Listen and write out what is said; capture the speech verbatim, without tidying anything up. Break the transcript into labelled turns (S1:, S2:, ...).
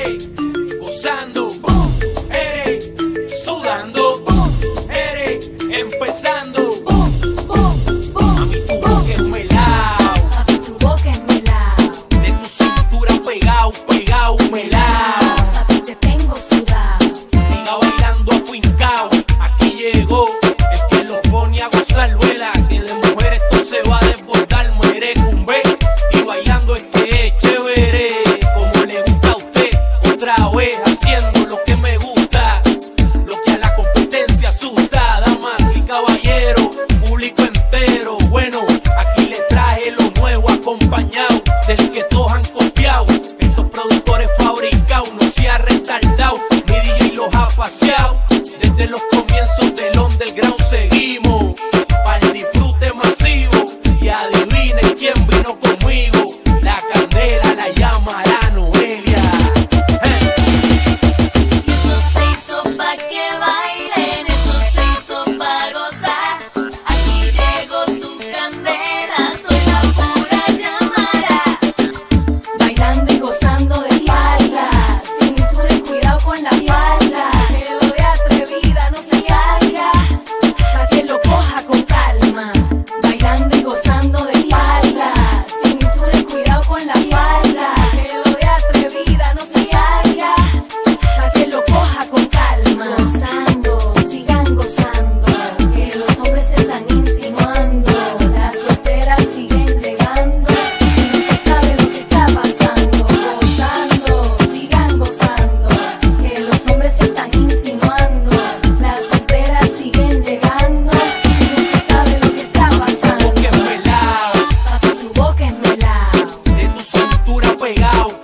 S1: eres gozando, boom, eres sudando, boom, eres empezando, boom, boom, boom. A mí tu boca es melao,
S2: a mí tu boca es melao,
S1: de tu cintura pegao, pegao, melao.
S2: a ti te tengo sudado.
S1: Siga bailando afincao, aquí llegó el que lo pone a gozar, vuela, que de mujer esto se va a desbordar, muere cumbe y bailando es que es chévere, como le gusta a usted, otra vez haciendo lo que me gusta, lo que a la competencia asusta, damas y caballeros, público entero, bueno, aquí le traje lo nuevo acompañado del que todos han copiado, estos productores fabricados, no se ha retardado, mi D J los ha paseado, desde los comienzos del underground seguimos, para el disfrute masivo, y adivinen quién vino conmigo, la candela la llama la Noelia. Hey.
S2: Y eso se hizo pa' que bailen, eso se hizo pa' gozar. Aquí llegó tu candela, soy la pura llamada. Bailando y gozando de espalda, cintura y cuidado con la falda. Que lo de atrevida no se salga, pa' que lo coja con calma. Bailando y gozando de espalda, cintura y cuidado con la falda. Que lo de atrevida no se salga, pa' que lo coja con calma. Gozando, sigan gozando, que los hombres se están insinuando, las solteras siguen llegando, y no se sabe lo que está pasando. Gozando, sigan gozando, que los hombres se están insinuando, las solteras siguen llegando, y no se sabe lo que está pasando.
S1: Que es melao,
S2: Papi, tu boca es melao,
S1: de tu cintura pegao,